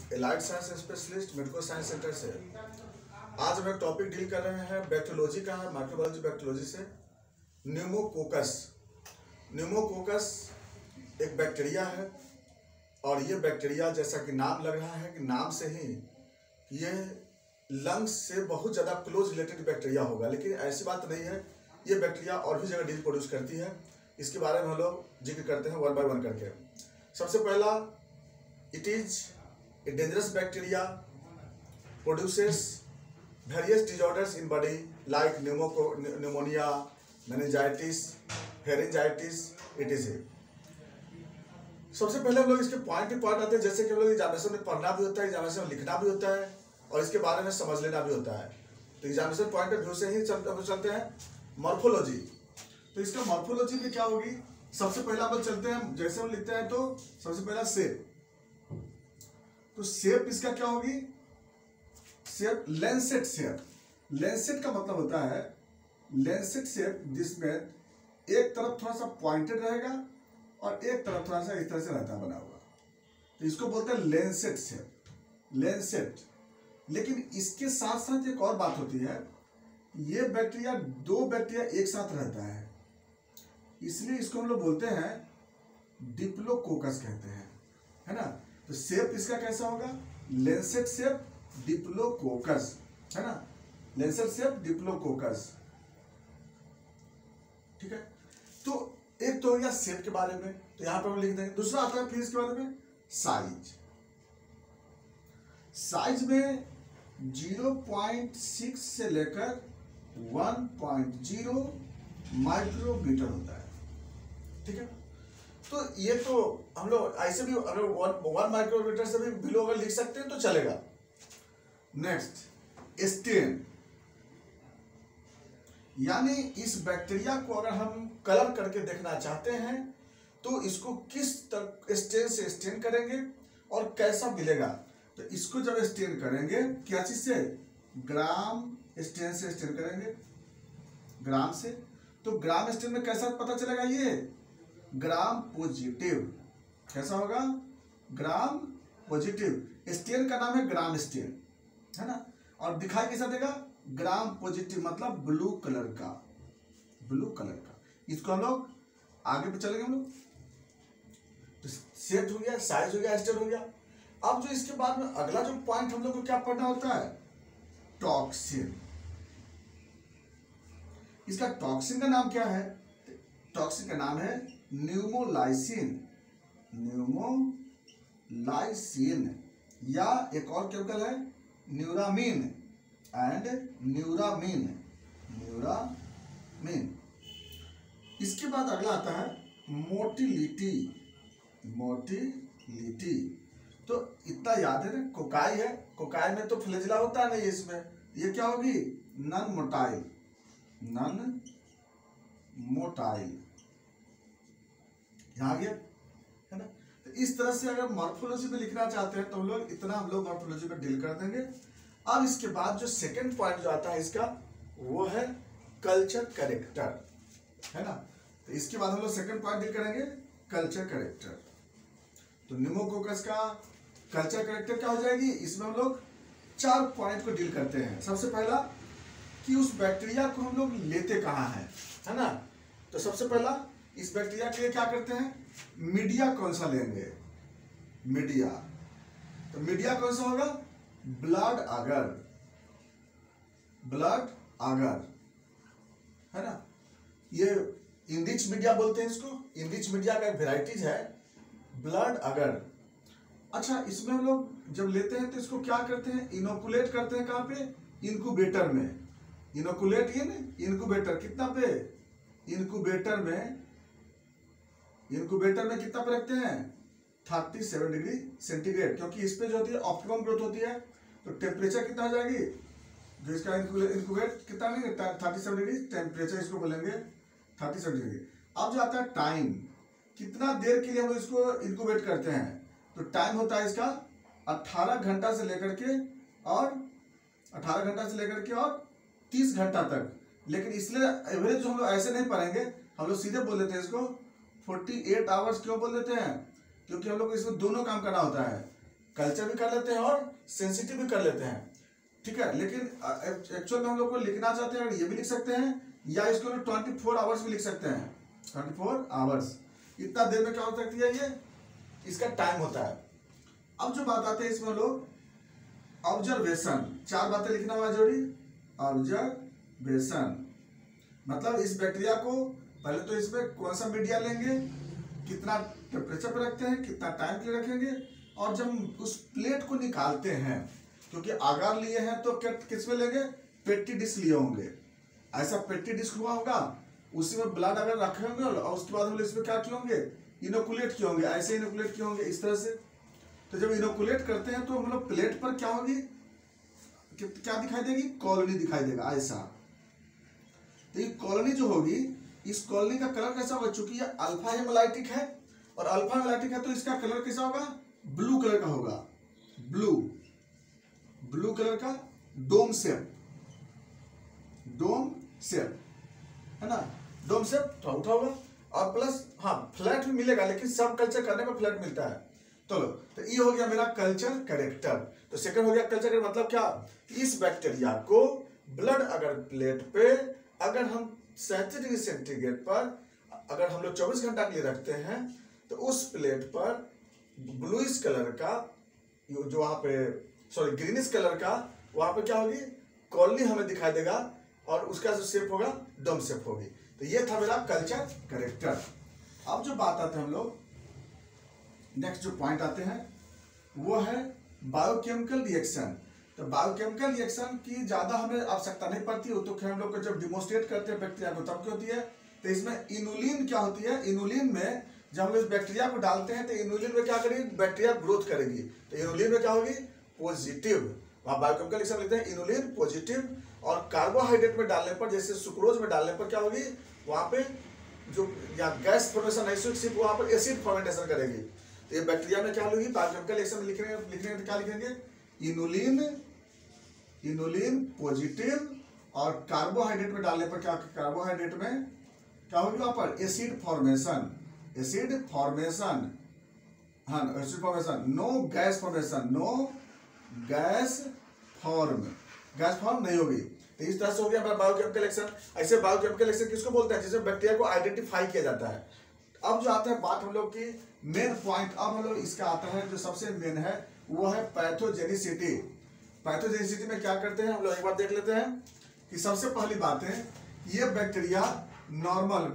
Allied science specialist medical science centre से। आज हम एक टॉपिक डील कर रहे हैं बैक्टीरियोलॉजी का है, माइक्रोबायोलॉजी बैक्टीरियोलॉजी से। न्यूमोकोकस। न्यूमोकोकस एक बैक्टीरिया है और ये बैक्टीरिया, जैसा कि नाम लग रहा है कि नाम से ही ये लंग्स से बहुत ज़्यादा क्लोज रिलेटेड बैक्टीरिया होगा, लेकिन ऐसी बात नहीं है। ये बैक्टीरिया और भी जगह डिजीज प्रोड्यूस करती है। इसके बारे में हम लोग जिक्र करते हैं वन बाय वन करके। सबसे पहला, it is a dangerous bacteria, produces various disorders in body like pneumonia, meningitis, pharyngitis, etc। सबसे पहले हम लोग इसके पॉइंट आते हैं, जैसे कि हम लोग एग्जामिनेशन में पढ़ना भी होता है, एग्जामिनेशन में लिखना भी होता है और इसके बारे में समझ लेना भी होता है। तो एग्जामिनेशन पॉइंट ऑफ व्यू से ही चलते हैं। मॉर्फोलॉजी, तो इसका मॉर्फोलॉजी में क्या होगी? सबसे पहला हम चलते हैं, जैसे हम लिखते हैं तो सबसे पहला शेप। तो शेप इसका क्या होगी? Shape Lancet shape. लेंसेट का मतलब होता है लेंसेट शेप, जिसमें एक तरफ थोड़ा सा पॉइंटेड रहेगा और एक तरफ थोड़ा सा इस तरह से रहता है बना हुआ, तो इसको बोलते हैं लेंसेट शेप, लेंसेट। लेकिन इसके साथ साथ एक और बात होती है, ये बैक्टीरिया, दो बैक्टीरिया एक साथ रहता है, इसलिए इसको हम लोग बोलते हैं डिप्लोकोकस कहते हैं, है ना। तो शेप इसका कैसा होगा? लेंसेट शेप डिप्लोकोकस, है ना, लेंसेट शेप डिप्लोकोकस, ठीक है। तो एक तो हो गया शेप के बारे में, तो यहां पर हम लिख देंगे। दूसरा आता है फिर इसके बारे में साइज। साइज में 0.6 से लेकर 1.0 माइक्रोमीटर होता है, ठीक है। तो ये तो हम लोग ऐसे भी अगर 1 माइक्रोमीटर से भी बिलो अगर लिख सकते हैं तो चलेगा। नेक्स्ट, स्टेन, यानी इस बैक्टीरिया को अगर हम कलर करके देखना चाहते हैं तो इसको किस तरह स्टेन से स्टेन करेंगे और कैसा मिलेगा। तो इसको जब स्टेन करेंगे, क्या चीज से? ग्राम स्टेन से स्टेन करेंगे, ग्राम से। तो ग्राम स्टेन में कैसा पता चलेगा? ये ग्राम पॉजिटिव। कैसा होगा? Gram positive. स्टेन का नाम है ग्राम स्टेन, है ना। और दिखाई कैसा देगा? ग्राम पॉजिटिव, मतलब ब्लू कलर का, ब्लू कलर का। इसको हम लोग आगे पे चलेंगे हम लोग। तो शेप हो गया, साइज हो गया, स्टेन हो गया। अब जो इसके बाद में अगला जो पॉइंट हम लोग को क्या पढ़ना होता है? टॉक्सिन। इसका टॉक्सिन का नाम क्या है? टॉक्सिन का नाम है न्यूमोलाइसिन, न्यूमोलाइसिन, या एक और केमिकल है न्यूरामीन एंड न्यूरामीन, न्यूरामीन। इसके बाद अगला आता है मोटिलिटी, मोटिलिटी। तो इतना याद है ना, कोकाई है, कोकाई में तो फ्लैजिला होता है नहीं इसमें, ये क्या होगी? नॉन मोटाइल, नॉन मोटाइल, यहाँ आ गया, है ना। तो इस तरह से अगर मॉर्फोलॉजी में लिखना चाहते हैं तो हम लोग मॉर्फोलॉजी में डील कर देंगे। अब इसके बाद जो सेकंड पॉइंट जो आता है इसका, वो है कल्चर कैरेक्टर, है ना। तो इसके बाद हम लोग सेकंड पॉइंट डील करेंगे, कल्चर कैरेक्टर। तो न्यूमोकोकस का कल्चर कैरेक्टर क्या हो जाएगी? इसमें हम लोग 4 पॉइंट को डील करते हैं। सबसे पहला कि उस बैक्टीरिया को हम लोग लेते कहाँ है ना। तो सबसे पहला, इस बैक्टीरिया के लिए क्या करते हैं? मीडिया कौन सा लेंगे? मीडिया। तो मीडिया कौन सा होगा? ब्लड अगर, ब्लड अगर, है ना। ये इनरिच मीडिया बोलते हैं इसको। इनरिच मीडिया का एक वेराइटीज है ब्लड अगर। अच्छा, इसमें हम लोग जब लेते हैं तो इसको क्या करते हैं? इनोकुलेट करते हैं। कहाँ पे? इनक्यूबेटर में। इनोकुलेट, ये ना इनक्यूबेटर, कितना पे? इनक्यूबेटर में, इनक्यूबेटर में कितना पे रखते हैं? 37 डिग्री सेंटीग्रेड, क्योंकि इस पे जो होती है ऑप्टिमम ग्रोथ होती है। तो टेम्परेचर कितना हो जाएगी? जो इसका इनक्यूबेट कितना नहीं, 37 डिग्री टेम्परेचर इसको बोलेंगे, 37 डिग्री। अब जो आता है टाइम, कितना देर के लिए हम इसको इनक्यूबेट करते हैं? तो टाइम होता है इसका 18 घंटा से लेकर के और 30 घंटा तक। लेकिन इसलिए एवरेज हम लोग ऐसे नहीं पढ़ेंगे, हम लोग सीधे बोल देते हैं इसको 48 आवर्स। क्यों बोल देते हैं? क्योंकि हम लोग को इसमें दोनों काम करना होता है, कल्चर भी कर लेते हैं और सेंसिटिव भी कर लेते हैं, ठीक है। लेकिन एक्चुअल में हम लोग को लिखना चाहते हैं, ये भी लिख सकते हैं या इसको 24 आवर्स भी लिख सकते हैं। 24 आवर्स इतना देर में क्या हो सकती है, ये इसका टाइम होता है। अब जो बात आते हैं इसमें लोग ऑब्जर्वेशन, 4 बातें लिखना हुआ जरूरी। ऑब्जर्वेशन मतलब इस बैक्टीरिया को पहले तो इसमें कौन सा मीडिया लेंगे, कितना टेम्परेचर पर रखते हैं, कितना टाइम के लिए रखेंगे, और जब उस प्लेट को निकालते हैं, क्योंकि आगार लिए हैं तो किस में लेंगे, पेटी डिश लिए होंगे। ऐसा पेटी डिश हुआ होगा, उसी में ब्लड अगर रखे होंगे और उसके बाद हम लोग इसमें क्या किए होंगे, इनोकुलेट किए होंगे, ऐसे इनोकुलेट किए होंगे इस तरह से। तो जब इनोकुलेट करते हैं तो हम लोग प्लेट पर क्या होगी, क्या दिखाई देगी, कॉलोनी दिखाई देगा ऐसा। तो ये कॉलोनी जो होगी, इस कॉलोनी का कलर कैसा होगा, चूंकि ये अल्फा हेमोलाइटिक है और अल्फा हेमोलाइटिक है तो इसका कलर कैसा होगा, ब्लू कलर का होगा। ब्लू कलर का डोम शेप है ना, डोम शेप तो उठा होगा। और प्लस हाँ फ्लैट भी मिलेगा, लेकिन सब कल्चर करने पर फ्लैट मिलता है। तो ये हो गया मेरा कल्चर कैरेक्टर। तो सेकंड हो गया कल्चर कैरेक्टर, मतलब क्या, इस बैक्टीरिया को ब्लड अगर प्लेट पे अगर हम 37 डिग्री सेंटीग्रेड पर अगर हम लोग 24 घंटा के लिए रखते हैं तो उस प्लेट पर ब्लूइश कलर का जो वहां पे ग्रीनिश कलर का वहां पे क्या होगी, कॉलोनी हमें दिखाई देगा और उसका जो शेप होगा डोम शेप होगी। तो ये था मेरा कल्चर कैरेक्टर। अब जो बात आते हैं हम लोग नेक्स्ट जो पॉइंट आते हैं वो है बायोकेमिकल रिएक्शन। तो बायोकेमिकल रिएक्शन की ज्यादा हमें आवश्यकता नहीं पड़ती, वो तो हम लोग को जब डिमोन्स्ट्रेट करते हैं बैक्टीरिया को तब क्या होती है। तो इसमें इनुलिन क्या होती है, इनुलिन में जब हम इस बैक्टीरिया को डालते हैं तो इनुलिन में क्या करेगी, बैक्टीरिया ग्रोथ करेगी। तो इनुलिन में क्या होगी, पॉजिटिव। वहां बायोकेमिकल रिएक्शन लिखते हैं इनुलिन पॉजिटिव। और कार्बोहाइड्रेट में डालने पर, जैसे सुक्रोज में डालने पर क्या होगी, वहां पे जो या गैस फॉर्मेशन है वहां पर एसिड फॉर्मेशन करेगी। तो ये बैक्टीरिया में क्या होगी, बायोकेमिकल रिएक्शन में लिखने क्या लिखेंगे, इनुलिन पॉजिटिव। और कार्बोहाइड्रेट में डालने पर क्या, कार्बोहाइड्रेट में क्या होगी, वहां पर एसिड फॉर्मेशन, हाँ acid formation, no gas formation, gas form नहीं होगी। तो इस तरह से हो गया बायोकेमिकल रिएक्शन। ऐसे बायोकेमिकल रिएक्शन किसको बोलते हैं, जिसमें बैक्टीरिया को आइडेंटिफाई किया जाता है। अब जो आता है बात हम लोग की मेन पॉइंट, अब हम लोग इसका आता है जो सबसे मेन है वो है पैथोजेनिसिटी। पैथोजेनिसिटी में क्या करते हैं हम लोग एक बार देख लेते हैं कि सबसे पहली बात है, ये बैक्टीरिया नॉर्मल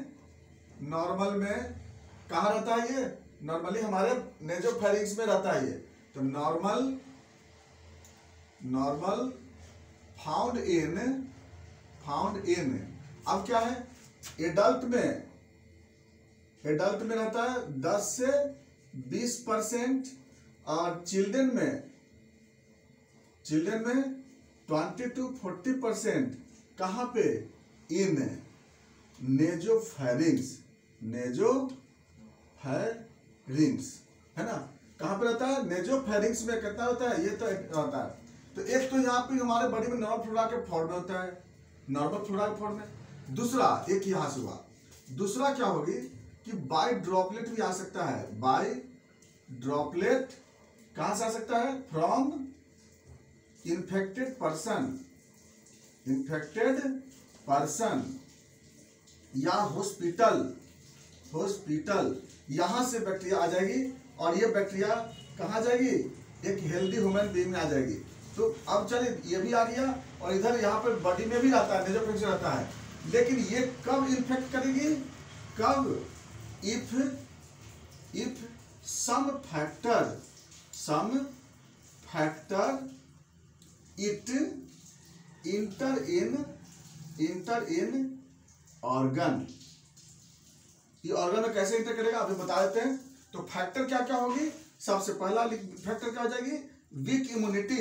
में कहाँ रहता है, ये नॉर्मली हमारे नेजोफेरिंक्स में रहता है ये। तो नॉर्मल फाउंड इन अब क्या है, एडल्ट में रहता है 10 से 20% और चिल्ड्रन में 20 to 40%। कहाँ पे, इन नेजोफेरिंक्स है ना, कहाँ पे रहता है, नेजोफेरिंक्स में कितना होता है, ये तो रहता है। तो एक तो यहाँ पे हमारे बॉडी में नॉर्मल फ्लोरा के फॉर्म में होता है, नॉर्मल फ्लोरा के फॉर्म में। दूसरा एक यहाँ से हुआ, दूसरा क्या होगी कि बाय ड्रॉपलेट भी आ सकता है। बाय ड्रॉपलेट कहाँ से आ सकता है, फ्रॉम इन्फेक्टेड पर्सन या हॉस्पिटल, यहां से बैक्टीरिया आ जाएगी और ये बैक्टीरिया कहाँ जाएगी, एक हेल्दी ह्यूमन बीइंग में आ जाएगी। तो अब चलिए ये भी आ गया और इधर यहाँ पर बॉडी में भी रहता है, नेजोफेरिंक्स रहता है। लेकिन ये कब इन्फेक्ट करेगी, कब, if some factor it enter in organ. ये ऑर्गन में कैसे इंटर करेगा अभी बता देते हैं। तो फैक्टर क्या क्या होगी, सबसे पहला फैक्टर क्या हो जाएगी, weak immunity,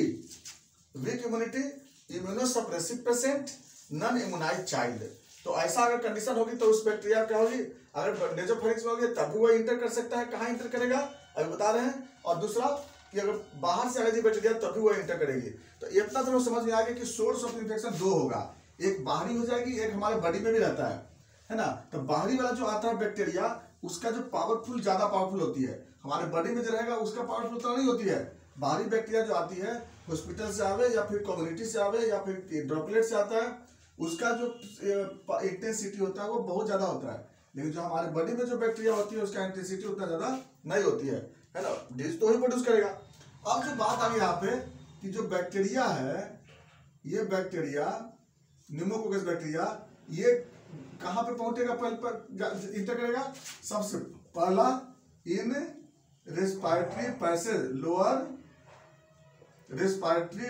immunosuppressive patient, non immunize child. तो ऐसा अगर कंडीशन होगी तो उस बैक्टीरिया क्या होगी, अगर नेजोफेरिंक्स में होगी तब भी वो इंटर कर सकता है। कहाँ इंटर करेगा अभी बता रहे हैं। और दूसरा कि अगर बाहर से आएगी बैक्टीरिया तब भी वो इंटर करेगी। तो इतना तो समझ में आ गया कि सोर्स ऑफ इन्फेक्शन दो होगा, एक बाहरी हो जाएगी, एक हमारे बॉडी में भी रहता है ना। तो बाहरी वाला जो आता है बैक्टीरिया, उसका जो ज्यादा पावरफुल होती है, हमारे बॉडी में जो रहेगा उसका पावरफुल तो नहीं होती है। बाहरी बैक्टीरिया जो आती है हॉस्पिटल से आवे या फिर कम्युनिटी से आवे या फिर ड्रॉपलेट से आता है, उसका जो इंटेंसिटी होता है वो बहुत ज़्यादा होता है। लेकिन जो हमारे बॉडी में जो बैक्टीरिया होती है उसका इंटेंसिटी उतना ज़्यादा नहीं होती है ना, डिजीज तो ही प्रोड्यूस करेगा। अब जो बात आ गई यहाँ पे कि जो बैक्टीरिया है, ये बैक्टीरिया न्यूमोकोकस बैक्टीरिया ये कहाँ पे पहुंचेगा, पहले इंटर करेगा, सबसे पहला in respiratory passage, lower respiratory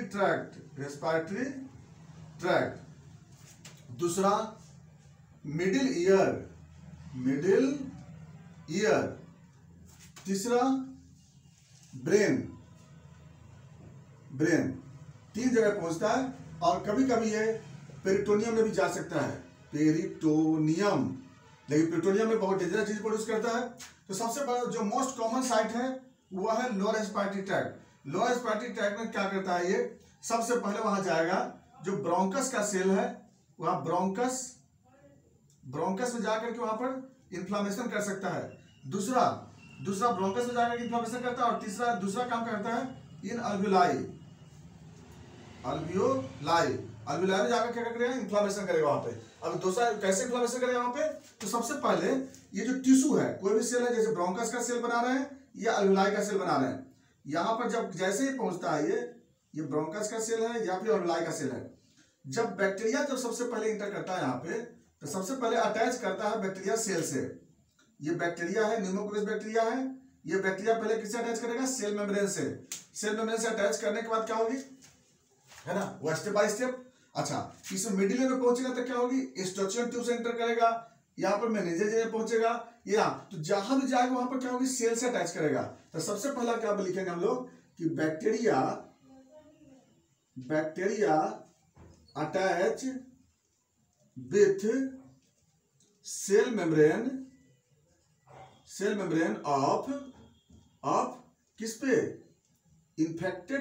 tract, दूसरा मिडिल ईयर, तीसरा ब्रेन, 3 जगह पहुंचता है। और कभी कभी ये पेरिटोनियम में भी जा सकता है, पेरिटोनियम, लेकिन पेरिटोनियम में बहुत डेंजरस चीज प्रोड्यूस करता है। तो सबसे बड़ा जो मोस्ट कॉमन साइट है वो है lower respiratory tract. Lower respiratory tract में क्या करता है, ये सबसे पहले वहां जाएगा, जो ब्रोंकस का सेल है वहां ब्रोंकस में जाकर के वहां पर इन्फ्लामेशन कर सकता है। दूसरा ब्रोंकस में जाकर इन्फ्लामेशन करता है। और दूसरा काम करता है इन अल्वियोलाई में जाकर क्या करेगा, इन्फ्लामेशन करेगा वहां पे। अब दूसरा कैसे इन्फ्लामेशन करेगा वहां पे, तो सबसे पहले ये जो टिश्यू है, कोई भी सेल है, जैसे ब्रोंकस का सेल बना रहे हैं या अल्वियोलाई का सेल बना रहे हैं, यहाँ पर जब जैसे ही पहुंचता है ये ब्रोंकस का सेल है या फिर अल्वियोलाई का सेल है, जब बैक्टीरिया जब सबसे पहले इंटर करता है यहाँ पे, तो सबसे पहले अटैच करता है बैक्टीरिया सेल से। ये बैक्टीरिया है, न्यूमोकोकस बैक्टीरिया है, ये बैक्टीरिया पहले किससे अटैच करेगा, सेल मेम्ब्रेन से। सेल मेम्ब्रेन से अटैच करने के बाद क्या होगी, है ना, वो स्टेप बाय स्टेप। अच्छा, इस मिडिल में पहुंचेगा तो क्या होगी, स्ट्रक्चरल ट्यूब से एंटर करेगा, यहाँ पर मेनिंजेस में पहुंचेगा, यहाँ तो जहां भी जाएगा वहां पर क्या होगी, सेल से अटैच करेगा। तो सबसे पहला क्या लिखेंगे हम लोग कि bacteria attach with cell membrane of किस पे, इन्फेक्टेड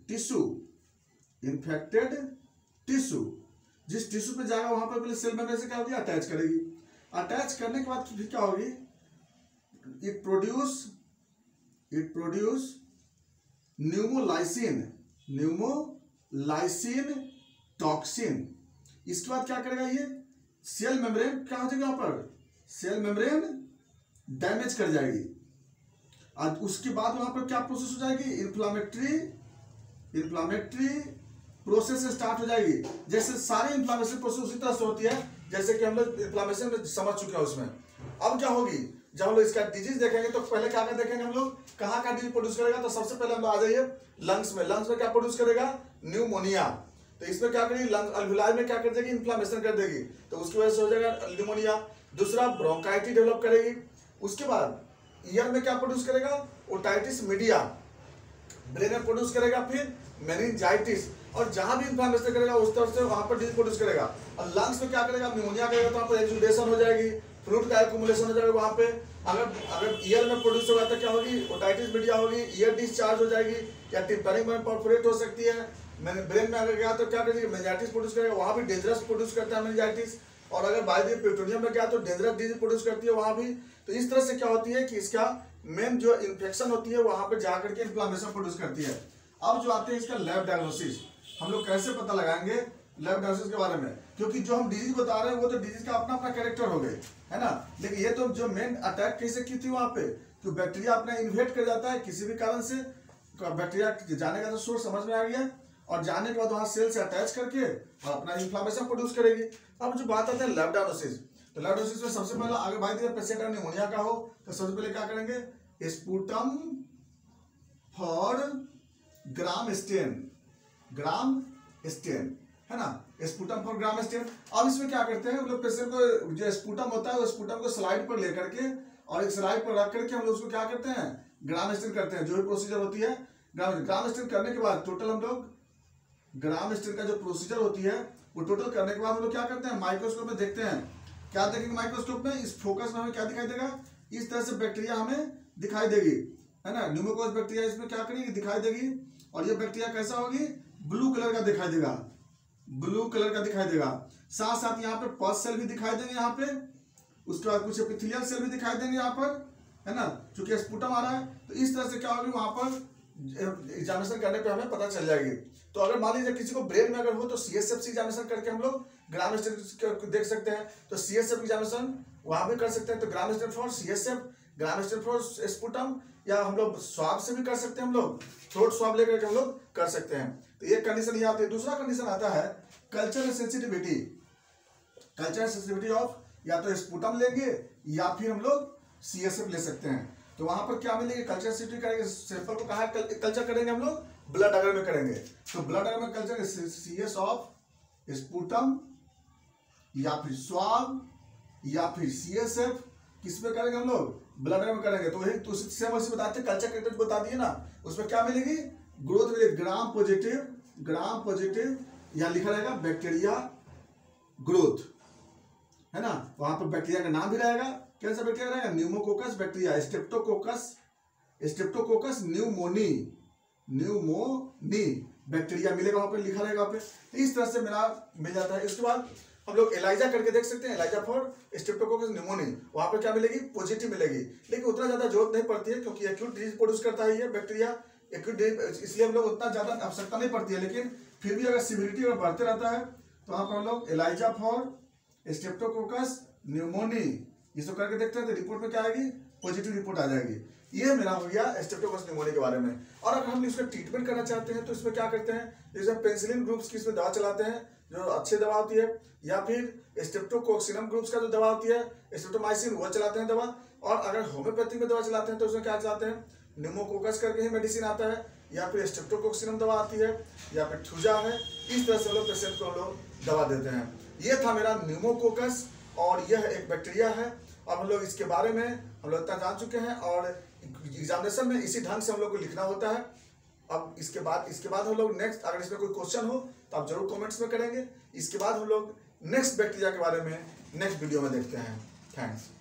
टिश्यू। जिस टिश्यू पे जाएगा वहां पर पहले सेल मेम्ब्रेन से क्या होगी, अटैच करेगी। अटैच करने के बाद फिर क्या होगी, इट प्रोड्यूस न्यूमोलाइसिन टॉक्सिन। इसके बाद क्या करेगा, ये सेल मेम्ब्रेन क्या हो जाएगा, वहां पर सेल मेम्ब्रेन डैमेज कर जाएगी। और उसके बाद वहां पर क्या प्रोसेस हो जाएगी, इन्फ्लामेटरी प्रोसेस स्टार्ट हो जाएगी। जैसे सारी इन्फ्लामेशन प्रोसेस उसी तरह से होती है जैसे कि हम लोग इन्फ्लामेशन में समझ चुके हैं उसमें। अब क्या होगी, जब हम लोग इसका डिजीज देखेंगे तो पहले क्या देखेंगे हम लोग, कहाँ का डिजीज प्रोड्यूस करेगा। तो सबसे पहले हम लोग आ जाइए लंग्स में क्या प्रोड्यूस करेगा, न्यूमोनिया। तो इसमें क्या करेगी, लंग अल्वियोलाई में क्या कर देगी, इन्फ्लामेशन कर देगी, तो उसकी वजह से हो जाएगा न्यूमोनिया। दूसरा ब्रोंकाइटिस डेवलप करेगी। उसके बाद ईयर में क्या प्रोड्यूस करेगा, ओटाइटिस मीडिया। ब्रेन में प्रोड्यूस करेगा फिर मेनिंजाइटिस, और जहां भी इन्फ्लामेशन करेगा उस तरह से वहां पर डिजीज प्रोड्यूस करेगा। और लंग्स में क्या करेगा, निमोनिया करेगा तो वहां पर एक्सुडेशन हो जाएगी, फ्लूइड का एक्युमुलेशन हो जाएगा वहां पे। अगर ईयर में प्रोड्यूस होगा तो क्या होगी, ओटाइटिस मीडिया होगी, ईयर डिस्चार्ज हो जाएगी या टिम्पैनिक में परफोरेट हो सकती है। ब्रेन में अगर गया तो क्या करेगी, मेनिंजाइटिस प्रोड्यूस करेगा, वहां भी डेंजरस प्रोड्यूस करता है मेनिंजाइटिस। और अगर बाय द पेरिटोनियम में गया तो डेंजरस डिजीज प्रोड्यूस करती है वहां भी। तो इस तरह से क्या होती है कि इसका मेन जो इन्फेक्शन होती है वहां पर जाकर के इन्फ्लामेशन प्रोड्यूस करती है। अब जो आते हैं इसका लैब डायग्नोसिस, हम लोग कैसे पता लगाएंगे लैब डायग्नोसिस के बारे में, क्योंकि जो हम डिजीज बता रहे हैं वो तो डिजीज का अपना अपना कैरेक्टर हो गए, है ना। लेकिन ये तो जो मेन अटैक कैसे की थी वहां पे, तो बैक्टीरिया अपने इन्वेट कर जाता है किसी भी कारण से, बैक्टीरिया जाने का तो सोर्स समझ में आ गया, और जाने के बाद वहां सेल से अटैच करके और अपना इन्फ्लामेशन प्रोड्यूस करेगी। अब जो बात आती है लैब डायग्नोसिस, तो लैब डायग्नोसिस में सबसे पहले अगर बात करें पेशेंट का निमोनिया का हो तो सबसे पहले क्या करेंगे, स्पूटम फॉर ग्राम स्टेन, है ना, स्पूटम फॉर ग्राम स्टेन। अब इसमें क्या करते हैं हम लोग, पेशेंट को जो स्पूटम होता है वो स्पूटम को स्लाइड पर लेकर के और एक स्लाइड पर रख करके हम लोग उसको क्या करते हैं, ग्राम स्टेन करते हैं। जो भी प्रोसीजर होती है ग्राम स्टेन करने के बाद टोटल हम लोग ग्राम स्टेन का जो प्रोसीजर होती है वो टोटल करने के बाद हम लोग क्या करते हैं, माइक्रोस्कोप में देखते हैं। क्या देखेंगे माइक्रोस्कोप में, इस फोकस में हमें क्या दिखाई देगा, इस तरह से बैक्टीरिया हमें दिखाई देगी, है ना। न्यूमोकोकस बैक्टीरिया इसमें क्या करेगी, दिखाई देगी। और ये बैक्टीरिया कैसा होगी, ब्लू कलर का दिखाई देगा, साथ साथ यहाँ पे पस सेल भी दिखाई देंगे यहाँ पे। उसके बाद कुछ एपिथेलियल सेल भी दिखाई देंगे यहाँ पर, है ना, चूंकि स्पूटम आ रहा है। तो इस तरह से क्या होगी, वहां पर एग्जामिनेशन करने पे हमें पता चल जाएगी। तो अगर मान लीजिए किसी को ब्रेन में अगर हो तो CSF से एग्जामिनेशन करके हम लोग ग्राम स्टेट देख सकते हैं। तो CSF एग्जामिनेशन वहां भी कर सकते हैं। तो gram stain for CSF, gram stain for sputum, या हम लोग स्वाब से भी कर सकते हैं, हम लोग थ्रोट स्वाब लेकर के हम लोग कर सकते हैं। तो ये कंडीशन ये आती है। दूसरा कंडीशन आता है cultural sensitivity. Cultural sensitivity of या तो स्पुटम लेंगे या फिर हम लोग CSF ले सकते हैं। तो वहां पर क्या मिलेगी, कल्चर सेंसिटिविटी करेंगे। सैंपल को कहा कल्चर करेंगे हम लोग, ब्लड अगर में करेंगे। तो ब्लड अगर में कल्चर CS ऑफ स्पुटम या फिर स्वाब या फिर CSF किस पे करेंगे हम लोग, ब्लड में करेंगे। तो वही तो सेम वैसे बताते हैं, कल्चर क्रिएटेड बता दिए ना, उसमें क्या मिलेगी, ग्रोथ मिलेगी ग्राम पॉजिटिव या लिखा रहेगा बैक्टीरिया ग्रोथ, है ना। वहां पर बैक्टीरिया का नाम भी रहेगा, कौन सा बैक्टीरिया रहेगा, pneumococcus bacteria, streptococcus pneumoniae bacteria मिलेगा, वहां पर लिखा रहेगा वहां पे। तो इस तरह से मेरा मिल जाता है। इसके बाद हम लोग एलाइजा करके देख सकते हैं, एलाइजा फॉर स्ट्रेप्टोकोकस न्यूमोनी, वहां पर क्या मिलेगी, पॉजिटिव मिलेगी। लेकिन उतना ज्यादा जरूरत नहीं पड़ती है क्योंकि एक्यूट डिजीज प्रोड्यूस करता है ये बैक्टीरिया, एक्यूट, इसलिए हम लोग उतना ज्यादा आवश्यकता नहीं पड़ती है। लेकिन फिर भी अगर सिविलिटी अगर बढ़ते रहता है तो वहां पर हम लोग एलाइजा फॉर स्ट्रेप्टोकोकस न्यूमोनी इसको करके देखते हैं। तो रिपोर्ट में क्या आएगी, पॉजिटिव रिपोर्ट आ जाएगी। ये मेरा हो गया स्ट्रेप्टोकोकस न्यूमोनी के बारे में। और अगर हम इसका ट्रीटमेंट करना चाहते हैं तो इसमें क्या करते हैं, जैसे पेनिसिलिन ग्रुप्स की इसमें दवा चलाते हैं जो अच्छी दवा होती है, या फिर स्ट्रेप्टोकोक्सिनम ग्रुप्स का जो दवा होती है स्ट्रेप्टोमाइसिन वो चलाते हैं दवा। और अगर होम्योपैथी में दवा चलाते हैं तो उसमें क्या चलाते हैं, न्यूमोकोकस करके ही मेडिसिन आता है, या फिर स्ट्रेप्टोकोक्सिनम दवा आती है, या फिर थूजा है। इस तरह से हम लोग पेशेंट को हम लोग दवा देते हैं। ये था मेरा न्यूमोकोकस और यह एक बैक्टीरिया है। अब हम लोग इसके बारे में हम लोग इतना जान चुके हैं और एग्जामिनेशन में इसी ढंग से हम लोग को लिखना होता है। अब इसके बाद हम लोग नेक्स्ट, अगर इसमें कोई क्वेश्चन हो तो आप जरूर कमेंट्स में करेंगे। इसके बाद हम लोग नेक्स्ट बैक्टीरिया के बारे में नेक्स्ट वीडियो में देखते हैं। थैंक्स।